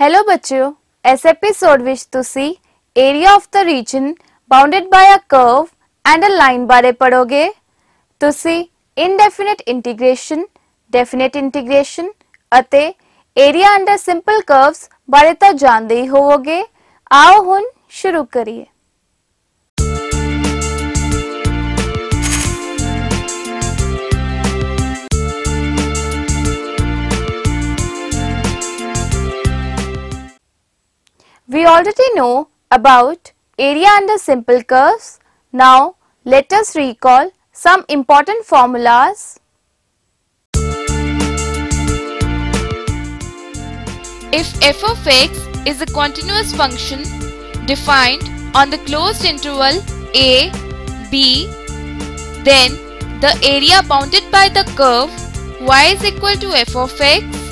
Hello बच्चों, इस episode विच तुसी area of the region bounded by a curve and a line बारे पढ़ोगे। तुसी इनडेफिनेट इंटीग्रेशन, डेफिनेट इंटीग्रेशन अते एरिया अंडर सिंपल कर्व्स बारे तो जानते ही होवोगे। आओ हुण शुरू करिए। We already know about area under simple curves. Now let us recall some important formulas. If f of x is a continuous function defined on the closed interval a, b, then the area bounded by the curve y is equal to f of x.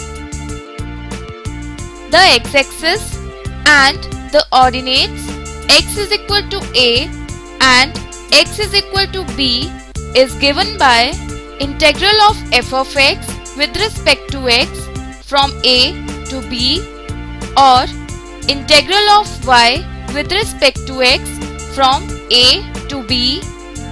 The x-axis and the ordinates x is equal to a and x is equal to b is given by integral of f of x with respect to x from a to b, or integral of y with respect to x from a to b.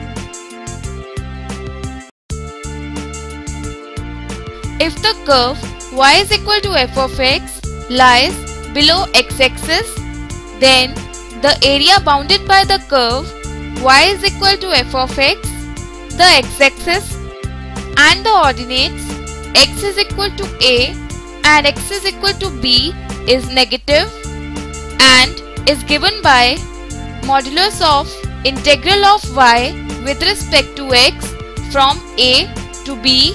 If the curve y is equal to f of x lies below x-axis, then the area bounded by the curve y is equal to f of x, the x-axis and the ordinates x is equal to a and x is equal to b is negative and is given by modulus of integral of y with respect to x from a to b.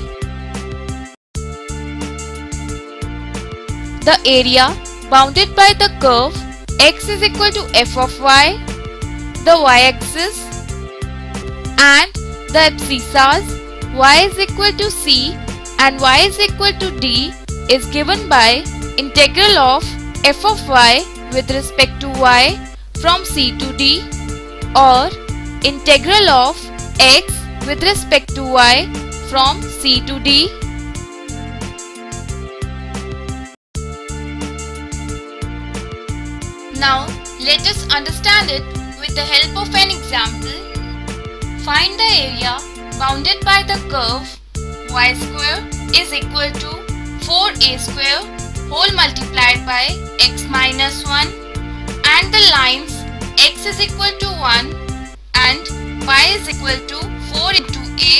The area bounded by the curve x is equal to f of y, the y-axis and the abscissas y is equal to c and y is equal to d is given by integral of f of y with respect to y from c to d, or integral of x with respect to y from c to d. Now let us understand it with the help of an example. Find the area bounded by the curve y square is equal to 4a square whole multiplied by x minus 1 and the lines x is equal to 1 and y is equal to 4 into a.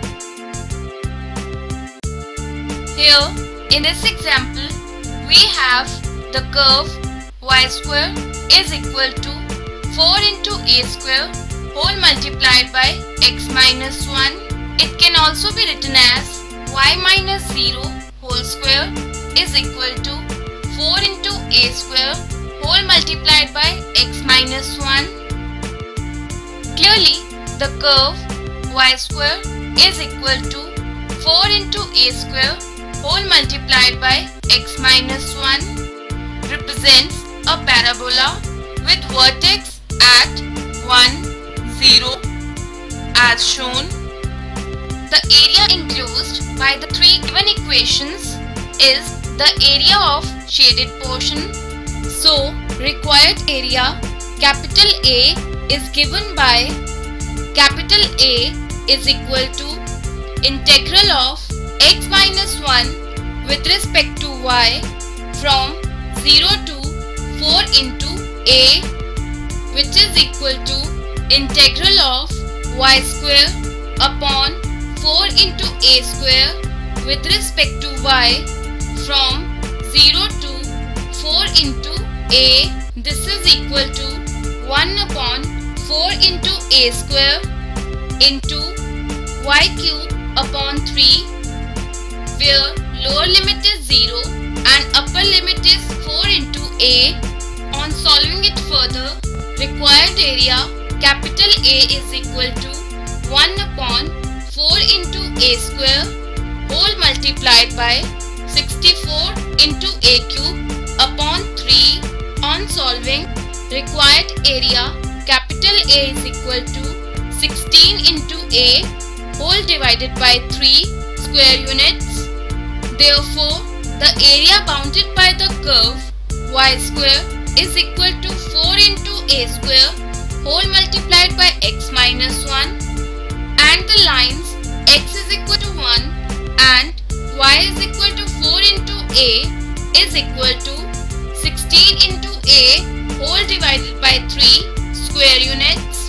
Here in this example we have the curve y square is equal to 4 into a square whole multiplied by x minus 1. It can also be written as y minus 0 whole square is equal to 4 into a square whole multiplied by x minus 1. Clearly, the curve y square is equal to 4 into a square whole multiplied by x minus 1 represents a parabola with vertex at 1, 0 as shown. The area enclosed by the three given equations is the area of shaded portion. So, required area capital A is given by capital A is equal to integral of x minus 1 with respect to y from 0 to 4 into a, which is equal to integral of y square upon 4 into a square with respect to y from 0 to 4 into a. This is equal to 1 upon 4 into a square into y cube upon 3, where lower limit is 0 and upper limit is 4 into a. On solving it further, required area capital A is equal to 1 upon 4 into a square whole multiplied by 64 into a cube upon 3. On solving, required area capital A is equal to 16 into a whole divided by 3 square units. Therefore, the area bounded by the curve y square is equal to 4 into a square whole multiplied by x minus 1, and the lines x is equal to 1 and y is equal to 4 into a is equal to 16 into a whole divided by 3 square units.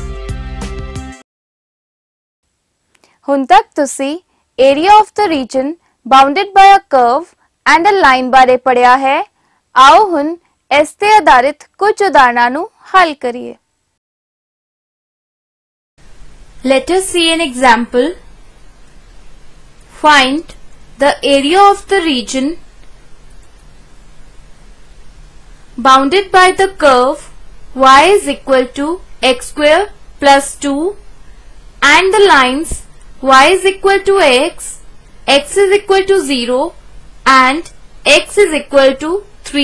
ਹੁਣ ਤੱਕ ਤੁਸੀਂ area of the region bounded by a curve and a line ਬਾਰੇ ਪੜ੍ਹਿਆ ਹੈ। ਆਓ ਹੁਣ ਇਸ ਤੇ ਆਧਾਰਿਤ ਕੁਝ ਉਦਾਹਰਣਾਂ ਨੂੰ ਹੱਲ ਕਰੀਏ। Let us see an example. Find the area of the region bounded by the curve y is equal to x square plus 2 and the lines y is equal to x is equal to 0 and x is equal to 3.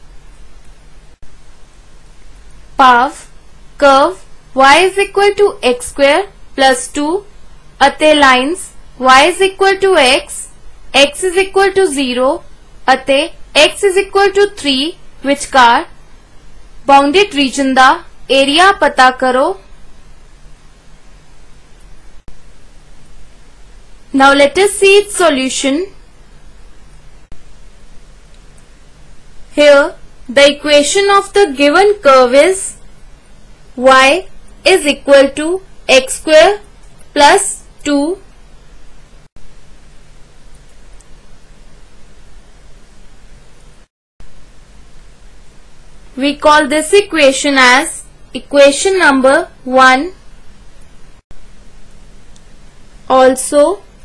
Pav curve y is equal to x square plus 2 ਅਤੇ lines y is equal to x is equal to 0 ਅਤੇ x is equal to 3 ਵਿਚਕਾਰ bounded reason ਦਾ area ਪਤਾ ਕਰੋ। Now let us see its solution. Here the equation of the given curve is y is equal to x square plus 2 we call this equation as equation number 1. Also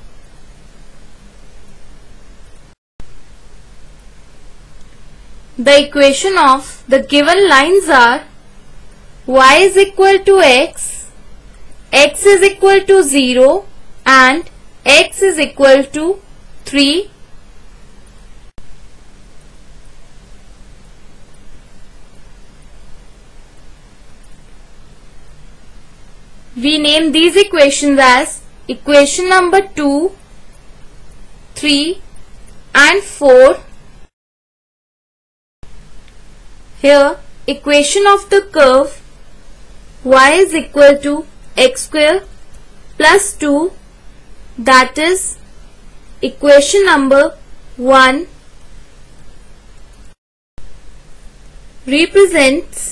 the equation of the given lines are y is equal to x is equal to 0 and x is equal to 3. We name these equations as equation number 2, 3 and 4. Here equation of the curve y is equal to x square plus 2, that is equation number 1, represents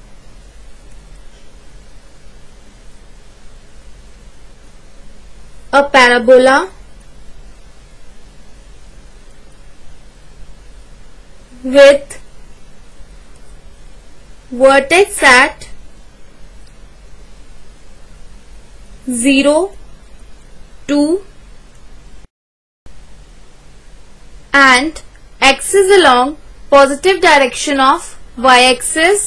a parabola with vertex at 0, 2 and axis along positive direction of y-axis.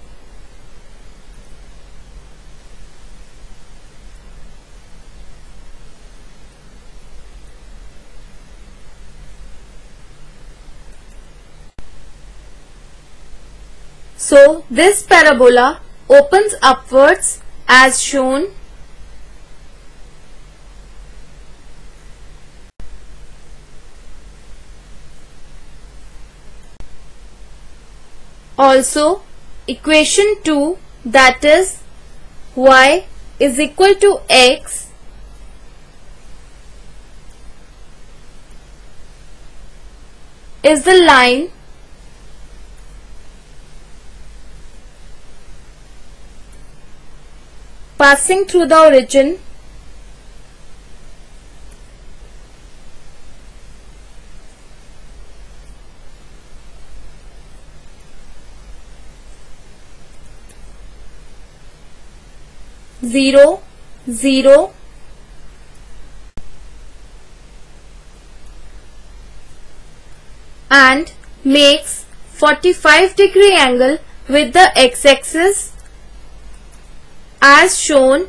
So this parabola opens upwards as shown. Also equation 2, that is y is equal to x is the line passing through the origin zero, 0 and makes 45-degree angle with the x-axis as shown.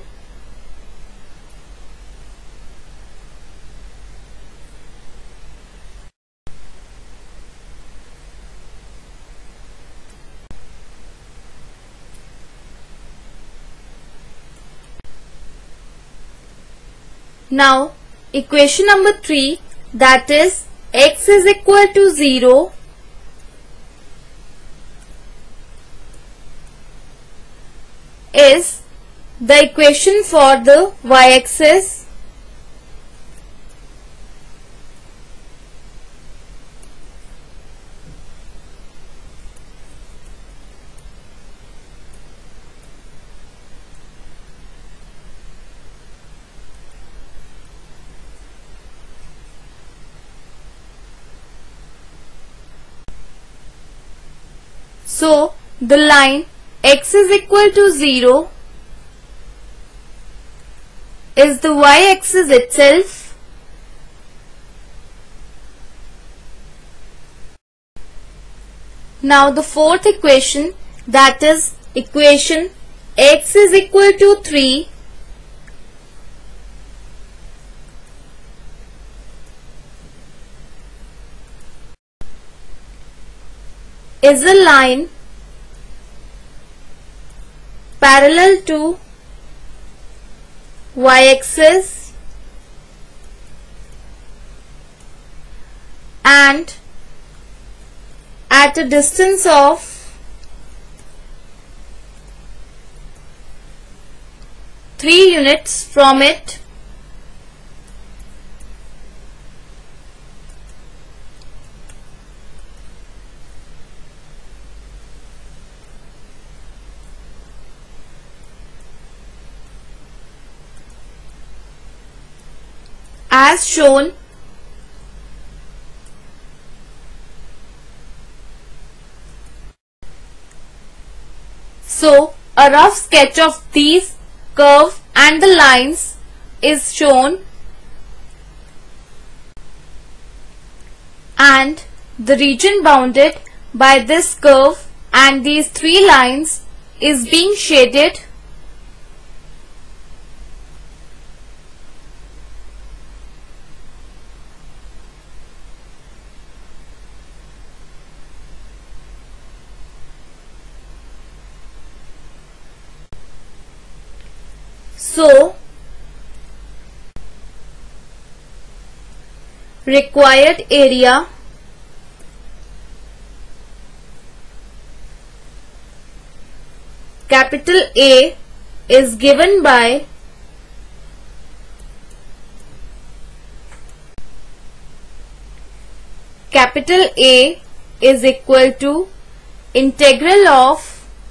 Now equation number 3, that is x is equal to 0 is the equation for the y-axis. So, the line x is equal to 0 is the y-axis itself. Now the fourth equation, that is equation x is equal to 3 is a line parallel to y-axis and at a distance of 3 units from it. As shown, so a rough sketch of these curve and the lines is shown, and the region bounded by this curve and these three lines is being shaded. So, required area capital A is given by capital A is equal to integral of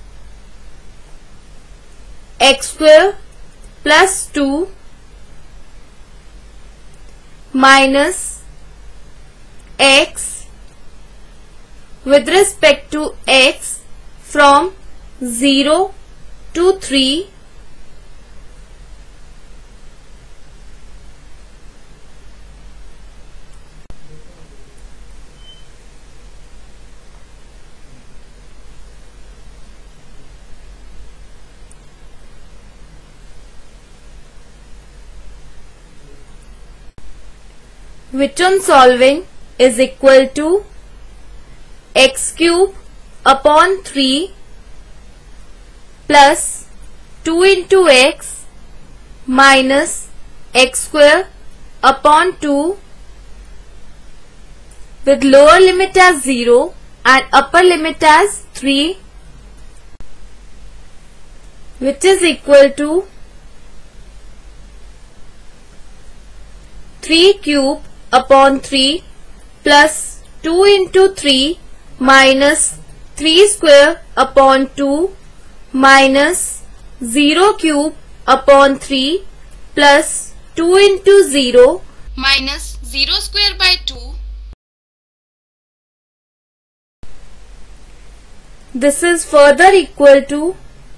x square plus 2 minus x with respect to x from 0 to 3 which on solving is equal to x cube upon 3 plus 2 into x minus x square upon 2 with lower limit as 0 and upper limit as 3, which is equal to 3 cube upon 3 plus 2 into 3 minus 3 square upon 2 minus 0 cube upon 3 plus 2 into 0 minus 0 square by 2. This is further equal to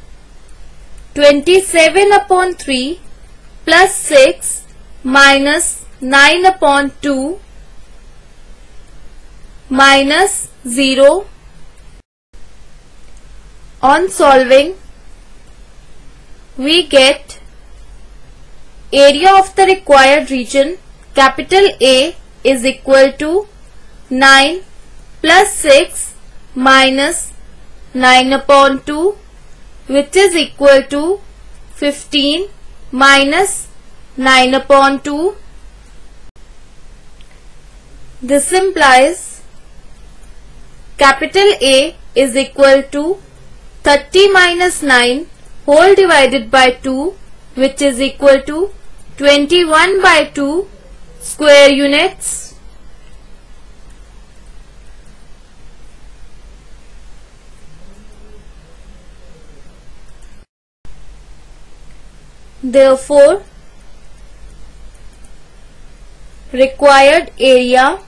27 upon 3 plus 6 minus 9 upon 2 minus 0. On solving, we get area of the required region capital A is equal to 9 plus 6 minus 9 upon 2, which is equal to 15 minus 9 upon 2. This implies capital A is equal to 30 minus 9, whole divided by 2, which is equal to 21 by 2 square units. Therefore, required area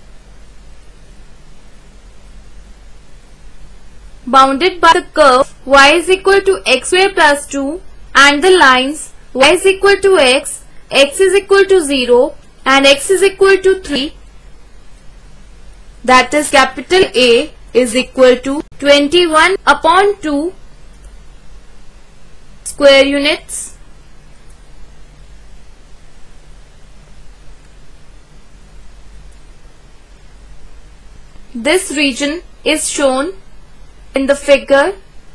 bounded by the curve y is equal to x square plus 2 and the lines y is equal to x is equal to 0 and x is equal to 3, that is capital A is equal to 21 upon 2 square units. This region is shown in the figure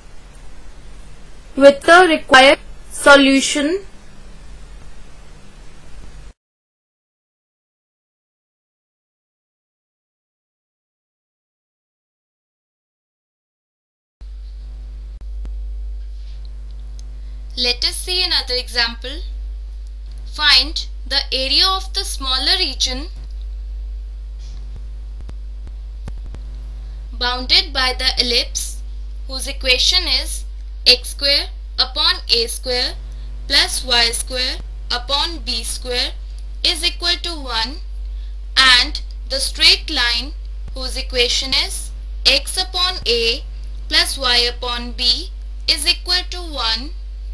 with the required solution. Let us see another example. Find the area of the smaller region bounded by the ellipse whose equation is x square upon a square plus y square upon b square is equal to 1, and the straight line whose equation is x upon a plus y upon b is equal to 1.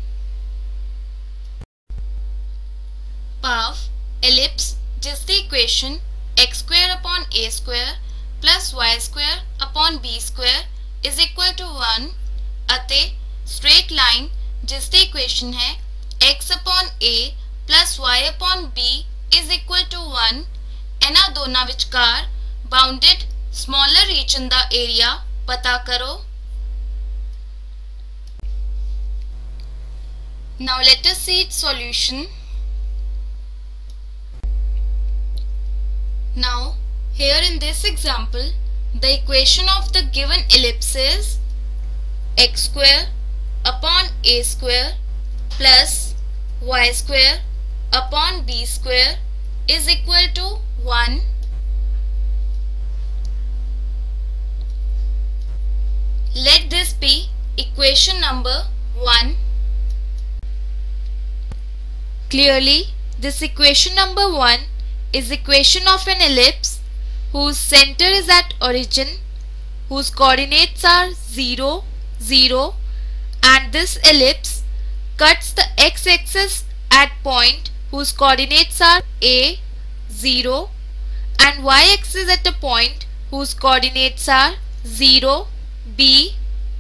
Path ellipse जिसकी equation x square upon a square plus y square upon b square is equal to 1 ਅਤੇ straight line जिसकी equation है x upon a plus y upon b is equal to 1, ਇਹਨਾਂ ਦੋਨਾਂ ਵਿਚਕਾਰ bounded smaller region ਦਾ area ਪਤਾ ਕਰੋ। Now let us see its solution. Now here in this example, the equation of the given ellipse is x square upon a square plus y square upon b square is equal to 1. Let this be equation number 1. Clearly, this equation number 1 is equation of an ellipse whose center is at origin, whose coordinates are 0, 0, and this ellipse cuts the x-axis at point whose coordinates are a, 0, and y-axis at a point whose coordinates are 0, b.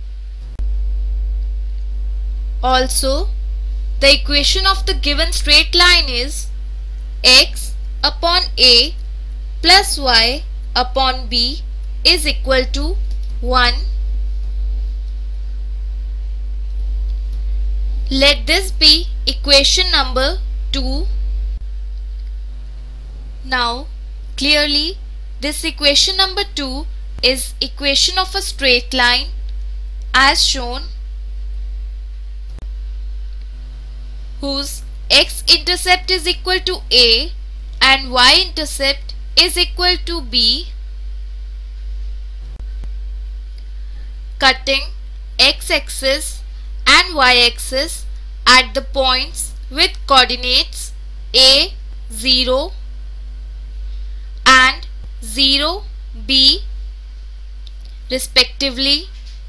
Also, the equation of the given straight line is x upon a plus y upon b is equal to 1. Let this be equation number 2. Now clearly this equation number 2 is equation of a straight line as shown, whose x-intercept is equal to a and y-intercept is equal to b, cutting x-axis and y-axis at the points with coordinates a, 0 and 0, b respectively.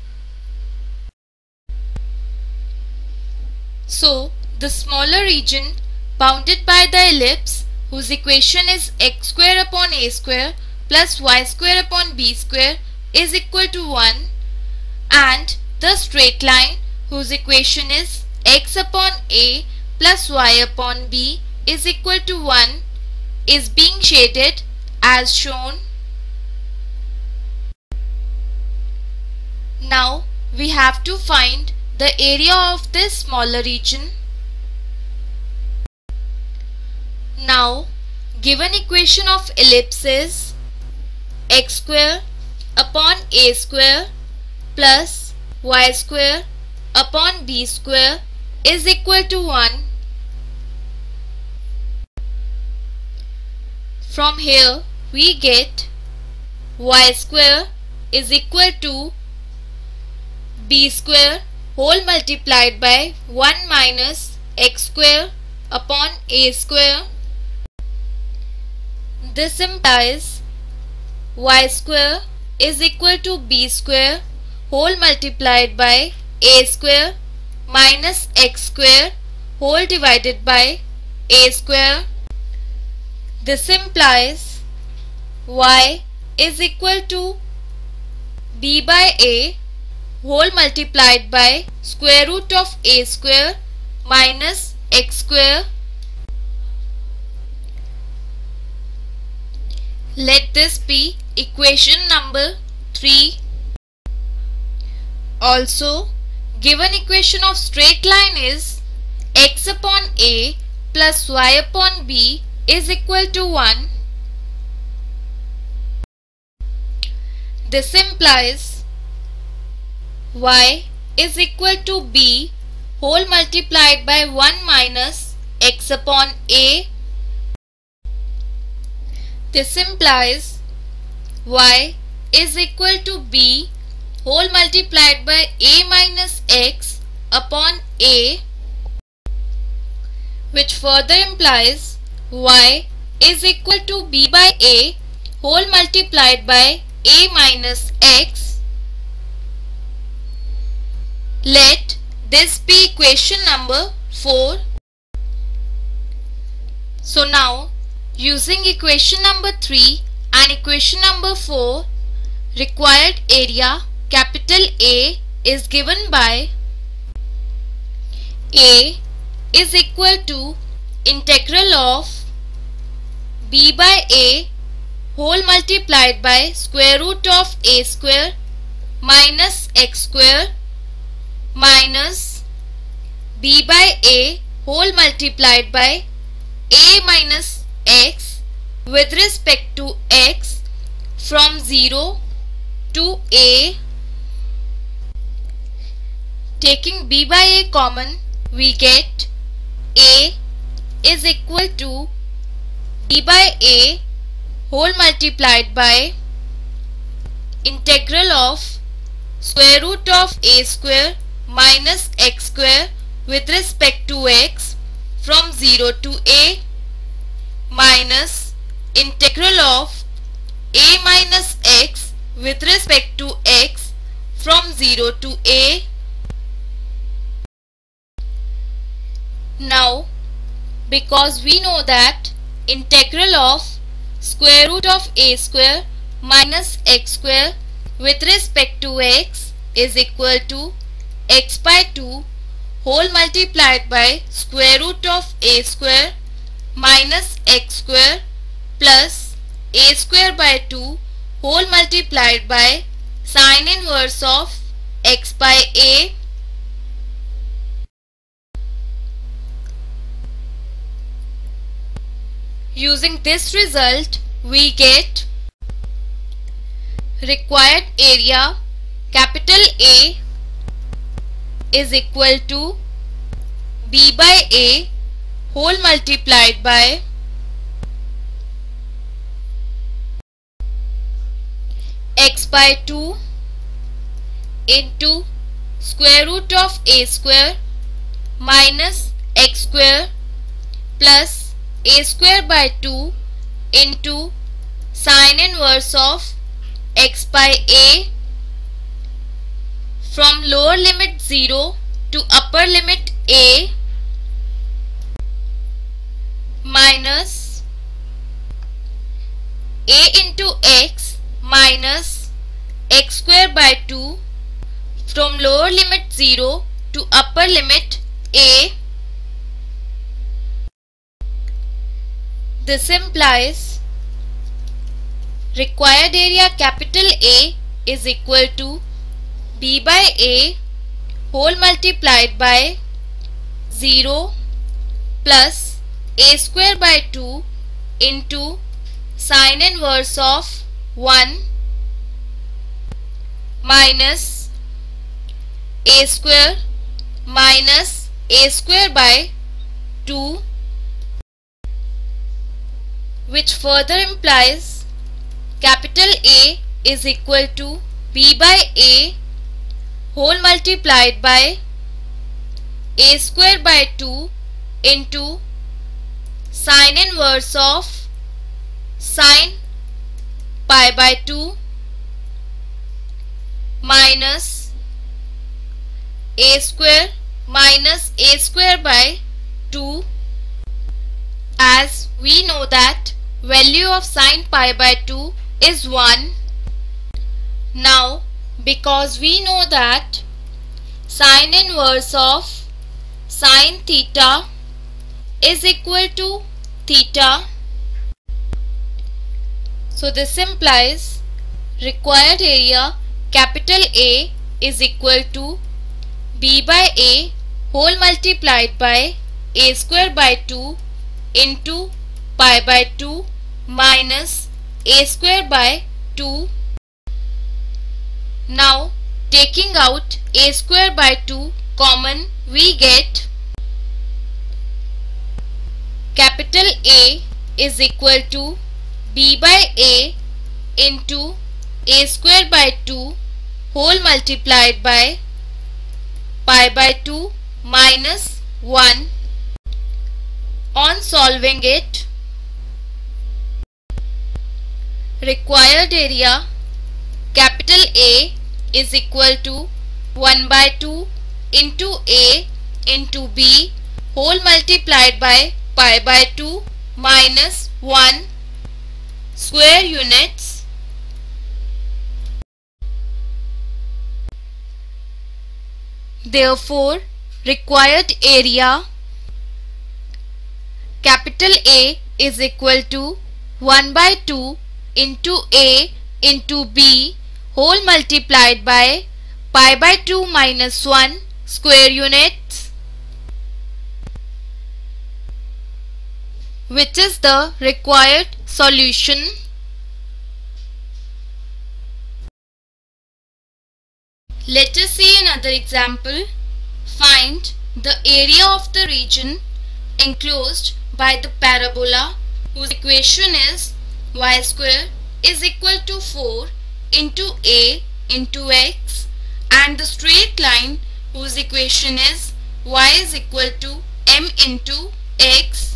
So, the smaller region bounded by the ellipse whose equation is x square upon a square plus y square upon b square is equal to 1, and the straight line whose equation is x upon a plus y upon b is equal to 1 is being shaded as shown. Now we have to find the area of this smaller region. Now given equation of ellipse is x square upon a square plus y square upon b square is equal to 1. From here we get y square is equal to b square whole multiplied by 1 minus x square upon a square. This implies y square is equal to b square whole multiplied by a square minus x square whole divided by a square. This implies y is equal to b by a whole multiplied by square root of a square minus x square. Let this be equation number 3. Also, given equation of straight line is x upon a plus y upon b is equal to 1. This implies y is equal to b whole multiplied by 1 minus x upon a. This implies y is equal to b whole multiplied by a minus x upon a, which further implies y is equal to b by a whole multiplied by a minus x. Let this be equation number 4. So now, using equation number 3 and equation number 4, required area capital A is given by A is equal to integral of b by a whole multiplied by square root of a square minus x square minus b by a whole multiplied by a minus x with respect to x from 0 to a. Taking b by a common, we get a is equal to b by a whole multiplied by integral of square root of a square minus x square with respect to x from 0 to a minus integral of a minus x with respect to x from 0 to a. Now, because we know that integral of square root of a square minus x square with respect to x is equal to x by 2 whole multiplied by square root of a square minus x square plus a square by 2 whole multiplied by sine inverse of x by a. Using this result, we get required area capital A is equal to b by a whole multiplied by x by 2 into square root of a square minus x square plus a square by 2 into sine inverse of x by a from lower limit 0 to upper limit a minus a into x minus x square by 2 from lower limit 0 to upper limit a. This implies required area capital A is equal to b by a whole multiplied by 0 plus a square by 2 into sine inverse of 1 minus a square minus a square by 2, which further implies capital A is equal to b by a whole multiplied by a square by 2 into sine inverse of sine pi by 2 minus a square by 2, as we know that value of sine pi by 2 is 1. Now, because we know that sine inverse of sine theta is equal to theta, so this implies required area capital A is equal to b by a whole multiplied by a square by 2 into pi by 2 minus a square by 2. Now, taking out a square by 2 common, we get capital A is equal to b by a into a square by 2 whole multiplied by pi by 2 minus 1. On solving it, required area capital A is equal to 1 by 2 into A into B whole multiplied by pi by 2 minus 1 square units. Therefore, required area capital A is equal to 1 by 2 into A into B whole multiplied by pi by 2 minus 1 square units, which is the required solution. Let us see another example. Find the area of the region enclosed by the parabola whose equation is y square is equal to 4 into a into x, and the straight line whose equation is y is equal to m into x.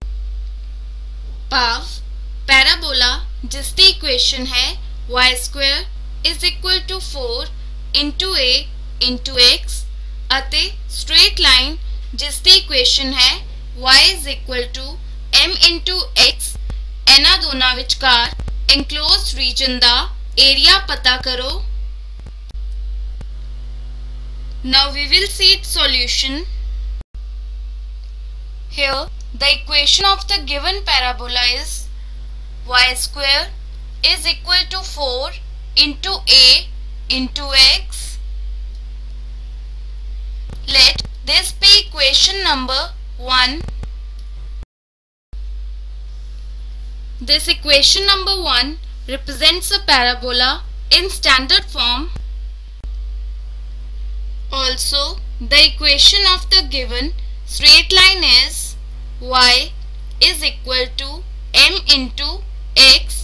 पाव parabola जिसकी equation है y square is equal to 4 into a into x ਅਤੇ straight line ਜਿਸਦੀ equation ਹੈ y is equal to m into x, ਇਹਨਾਂ ਦੋਨਾਂ ਵਿਚਕਾਰ enclosed region ਦਾ area ਪਤਾ ਕਰੋ. Now we will see its solution. Here the equation of the given parabola is y square is equal to 4 into a into x. Let this be equation number 1. This equation number 1 represents a parabola in standard form. Also, the equation of the given straight line is y is equal to m into x.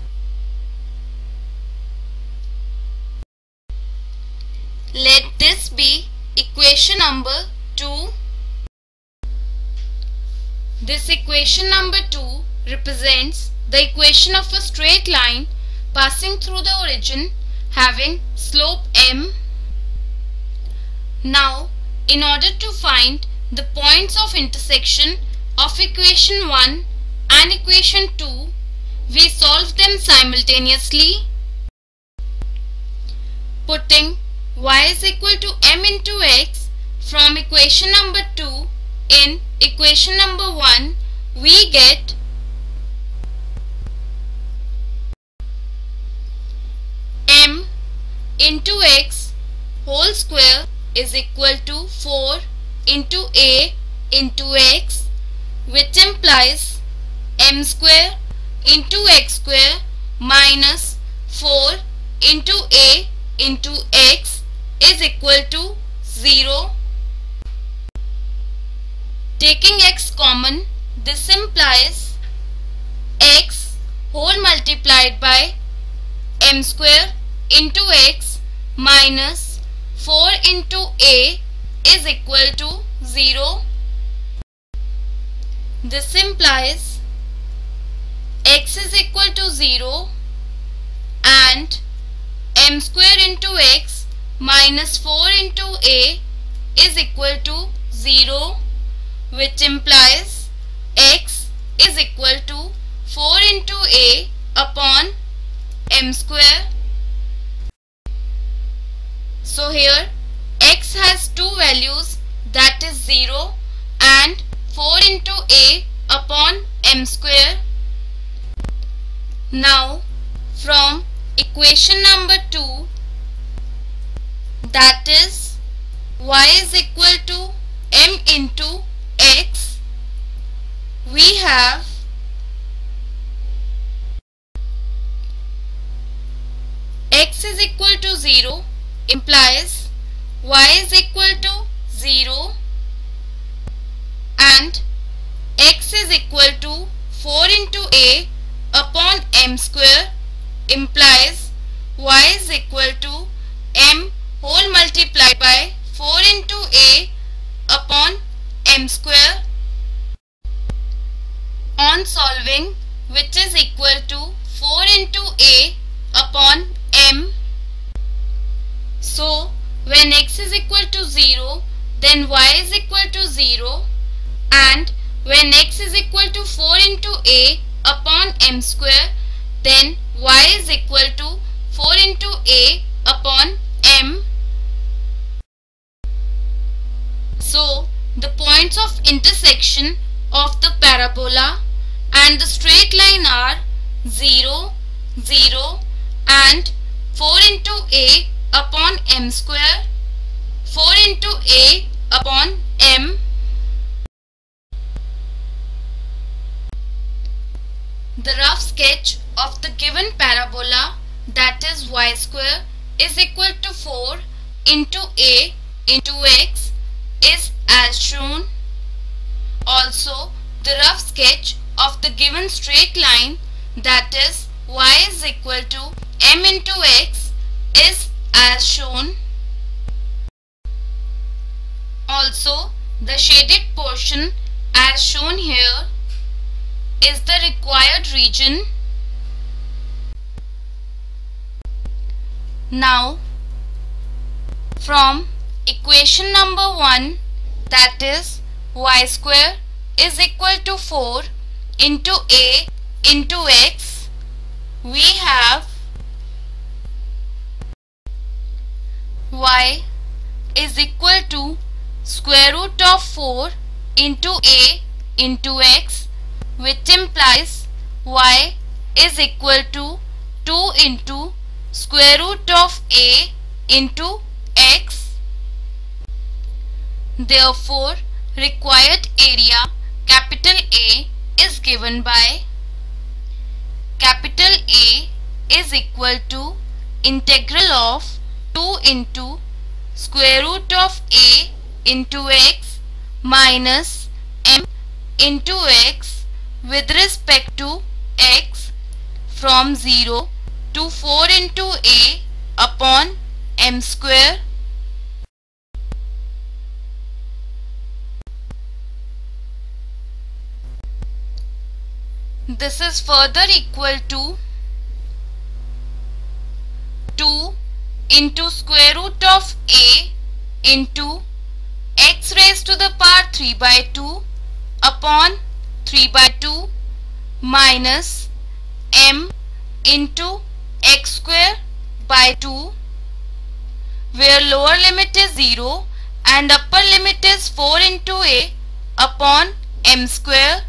Let this be equation number 2. This equation number 2 represents the equation of a straight line passing through the origin having slope m. Now, in order to find the points of intersection of equation 1 and equation 2, we solve them simultaneously. Putting y is equal to m into x from equation number 2 in equation number 1, we get m into x whole square is equal to 4 into a into x, which implies m square into x square minus 4 into a into x is equal to 0. Taking x common, this implies x whole multiplied by m square into x minus 4 into a is equal to 0. This implies x is equal to 0 and m square into x minus 4 into a is equal to 0, which implies x is equal to 4 into a upon m square. So here x has two values, that is 0 and 4 into a upon m square. Now from equation number 2, that is y is equal to m into x, we have x is equal to 0 implies y is equal to 0 and x is equal to 4 into a upon m square implies y is equal to m whole multiplied by 4 into a upon m square. On solving, which is equal to 4 into a upon m. So when x is equal to 0, then y is equal to 0, and when x is equal to 4 into a upon m square, then y is equal to 4 into a upon m. So the points of intersection of the parabola and the straight line are 0, 0 and 4 into a upon m square, 4 into a upon m. The rough sketch of the given parabola, that is y square is equal to 4 into a into x, is as shown. Also the rough sketch of the given straight line, that is y is equal to m into x, is as shown. Also the shaded portion as shown here is the required region. Now from equation number 1, that is y square is equal to 4 into a into x, we have y is equal to square root of 4 into a into x, which implies y is equal to 2 into square root of a into x. Therefore required area capital A is given by capital A is equal to integral of 2 into square root of a into x minus m into x with respect to x from 0 to 4 into a upon m square. This is further equal to 2 into square root of a into x raised to the power 3 by 2 upon 3 by 2 minus m into x square by 2, where lower limit is 0 and upper limit is 4 into a upon m square.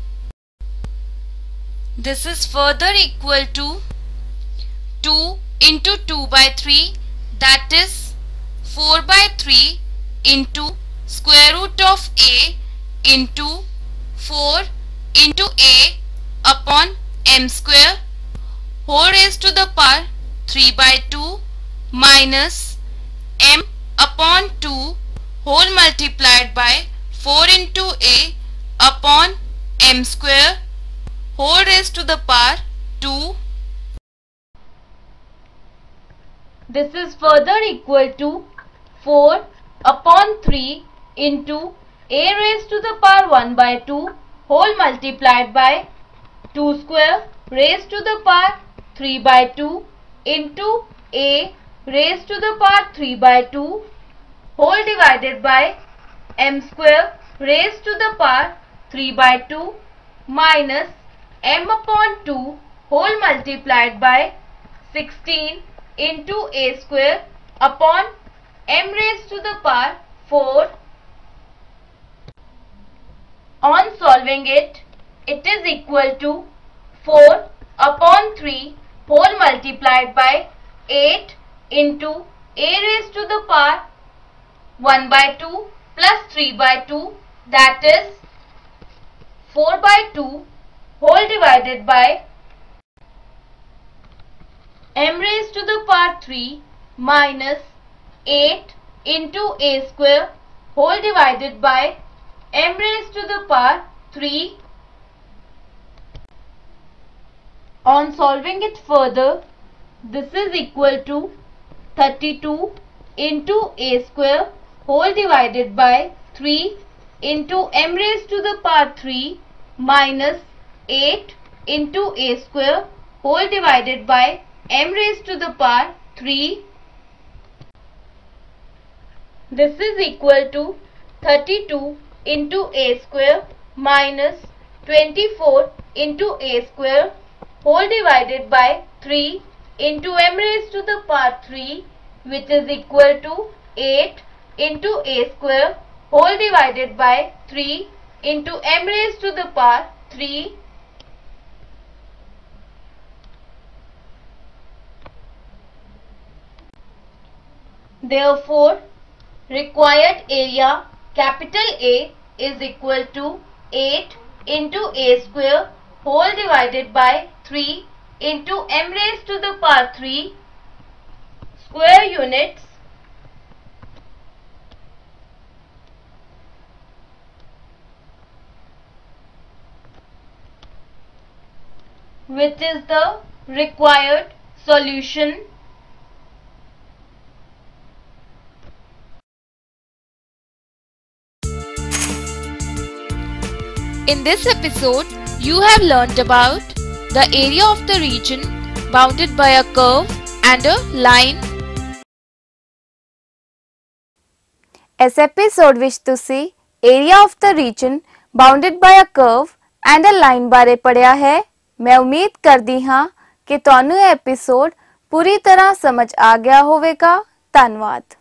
This is further equal to 2 into 2 by 3, that is 4 by 3 into square root of a into 4 into a upon m square whole raised to the power 3 by 2 minus m upon 2 whole multiplied by 4 into a upon m square whole raised to the power 2. This is further equal to 4 upon 3 into a raised to the power 1 by 2 whole multiplied by 2 square raised to the power 3 by 2 into a raised to the power 3 by 2 whole divided by m square raised to the power 3 by 2 minus m upon 2 whole multiplied by 16 into a square upon m raised to the power 4. On solving it, it is equal to 4 upon 3 whole multiplied by 8 into a raised to the power 1 by 2 plus 3 by 2, that is 4 by 2 whole divided by m raised to the power 3 minus 8 into a square whole divided by m raised to the power 3. On solving it further, this is equal to 32 into a square whole divided by 3 into m raised to the power 3 minus 8 into a square whole divided by m raised to the power 3. This is equal to 32 into a square minus 24 into a square whole divided by 3 into m raised to the power 3, which is equal to 8 into a square whole divided by 3 into m raised to the power 3. Therefore, required area capital A is equal to 8 into a square whole divided by 3 into m raised to the power 3 square units, which is the required solution. In this episode, you have learnt about the area of the region bounded by a curve and a line. ਇਸ episode ਵਿੱਚ ਤੁਸੀਂ area of ਦਾ region bounded by a curve and a line ਬਾਰੇ ਪੜ੍ਹਿਆ ਹੈ। ਮੈਂ ਉਮੀਦ ਕਰਦੀ ਹਾਂ ਕਿ ਤੁਹਾਨੂੰ ਇਹ ਐਪੀਸੋਡ ਪੂਰੀ ਤਰ੍ਹਾਂ ਸਮਝ ਆ ਗਿਆ ਹੋਵੇਗਾ। ਧੰਨਵਾਦ।